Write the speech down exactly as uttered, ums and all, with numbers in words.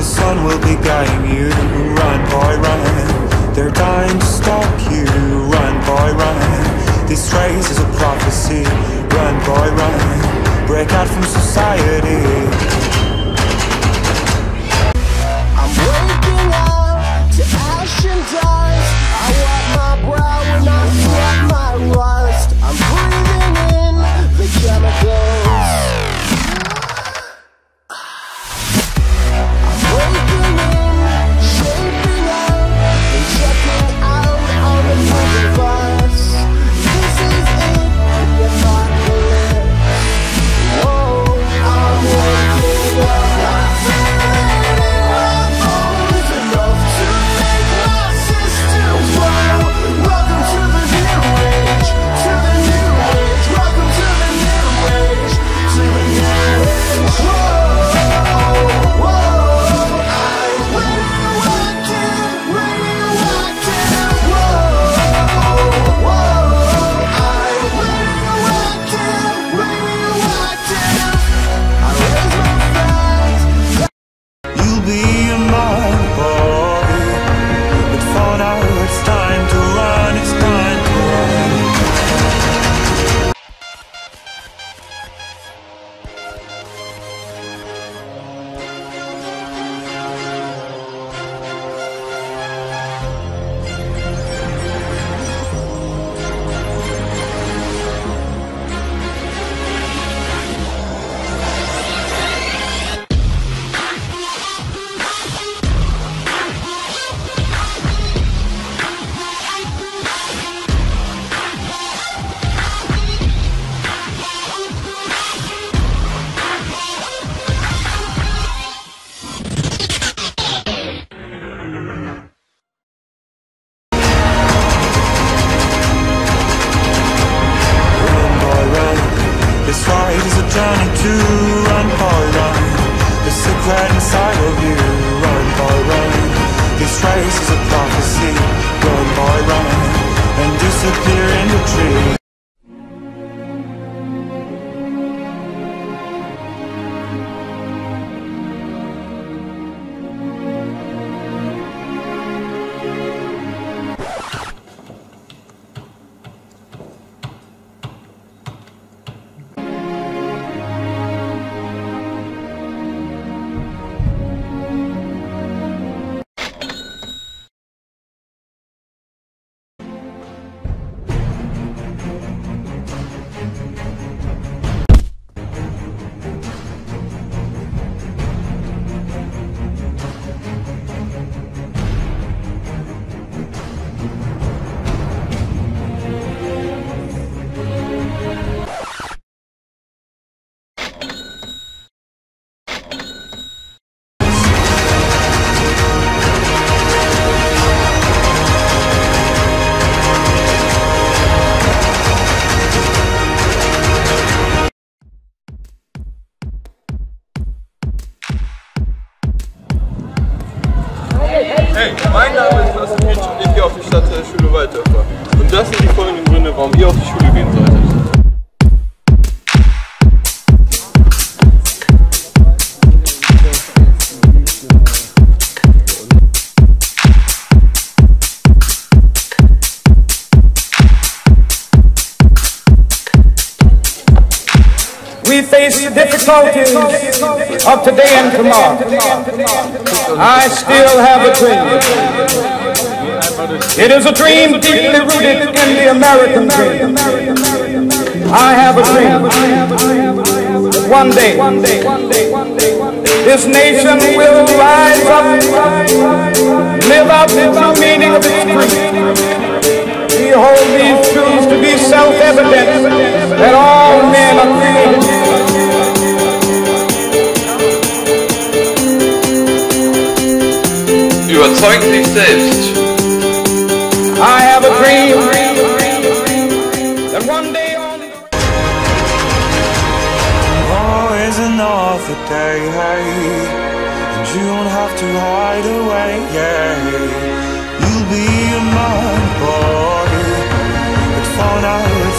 the sun will be guiding you. Run, boy, run. They're dying to stop you. Run, boy, run. This race is a prophecy. Run, boy, run. Break out from society. I'm waking up to ash and dust. I wipe my brow when I sweat my rust. I'm breathing in the chemicals. I'm waking in, shaping up, and checking out on the movie bus. This is it, the apocalypse. Whoa, I'm waking up. I'm feeling in my bones enough to make my system blow. Welcome to the new age, to the new age. Welcome to the new age, to the new age. Whoa, whoa, I'm radioactive, radioactive. Whoa, whoa, I'm radioactive, radioactive. I raise my flags. You'll be a man, boy. But for now it's time to run, it's time to run. This ride is a journey to run, boy, run. The secret inside of you, run, boy, run. This race is a prophecy, run, boy, run. And disappear in the tree. Hey, mein Name ist Sebastian Hitsch und ich gehe auf die Stadtschule Waldörfer. Und das sind die folgenden Gründe, warum ihr auf die Schule gehen solltet. We face the difficulties of today and tomorrow. I still have a dream. It is a dream deeply rooted in the American dream. I have a dream that one day this nation will rise up, live out the true meaning of its creed. We hold these truths to be self-evident that all men are created. Überzeugen Sie sich selbst. I have a dream that one day on the Oh, is another day, hey, and you don't have to hide away, yeah. You'll be a man, boy, but for now